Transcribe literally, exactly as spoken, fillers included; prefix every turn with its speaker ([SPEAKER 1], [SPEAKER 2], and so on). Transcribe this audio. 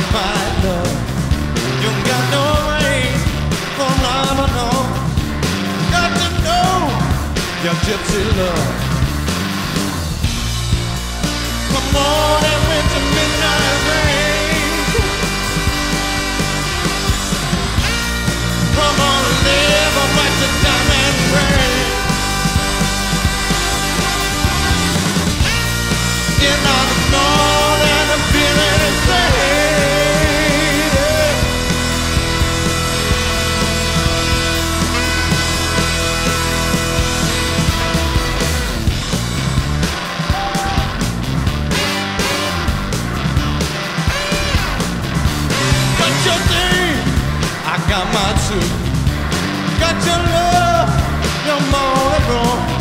[SPEAKER 1] find love. You got no rain for love alone. Got to know your gypsy love. Come on and winter midnight rain. Come on and live on what the diamond rain. You're not more than a feeling insane. Got your thing, I got my too. Got your love, you're more than wrong.